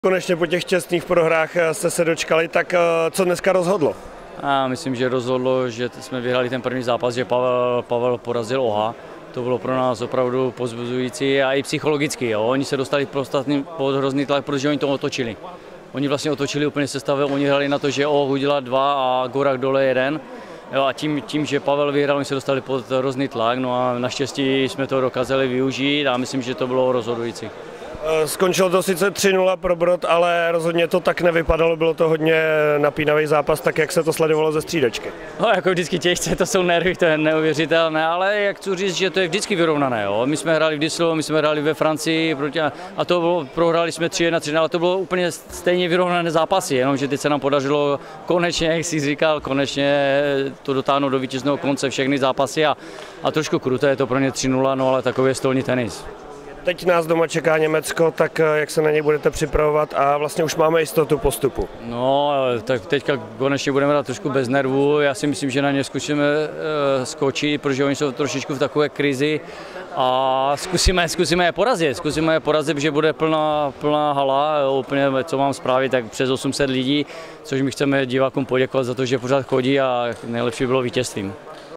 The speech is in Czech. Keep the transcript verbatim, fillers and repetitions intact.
Konečně po těch čestných prohrách jste se dočkali, tak co dneska rozhodlo? Já myslím, že rozhodlo, že jsme vyhráli ten první zápas, že Pavel, Pavel porazil Oha. To bylo pro nás opravdu povzbuzující a i psychologicky. Jo. Oni se dostali pod hrozný tlak, protože oni to otočili. Oni vlastně otočili úplně sestavu, oni hráli na to, že Oh udělá dva a Gorak dole jeden. Jo, a tím, tím, že Pavel vyhrál, oni se dostali pod hrozný tlak, no a naštěstí jsme to dokázali využít a myslím, že to bylo rozhodující. Skončilo to sice tři nula pro Brod, ale rozhodně to tak nevypadalo, bylo to hodně napínavý zápas, tak jak se to sledovalo ze střídačky. No, jako vždycky těžce, to jsou nervy, to je neuvěřitelné, ale jak chci říct, že to je vždycky vyrovnané. Jo? My jsme hráli v Düsseldorfu, my jsme hráli ve Francii a to bylo, prohráli jsme tři jedna tři, ale to bylo úplně stejně vyrovnané zápasy, jenomže teď se nám podařilo konečně, jak jsi říkal, konečně to dotáhnout do vítězného konce všechny zápasy a, a trošku kruté je to pro ně tři nula, no ale takový je stolní tenis. Teď nás doma čeká Německo, tak jak se na něj budete připravovat a vlastně už máme jistotu postupu? No, tak teďka konečně budeme dát trošku bez nervů. Já si myslím, že na ně zkusíme uh, skočit, protože oni jsou trošičku v takové krizi a zkusíme, zkusíme je porazit. Zkusíme je porazit, protože bude plná, plná hala, úplně, co mám zprávy, tak přes osm set lidí, což my chceme divákům poděkovat za to, že pořád chodí a nejlepší bylo vítězstvím.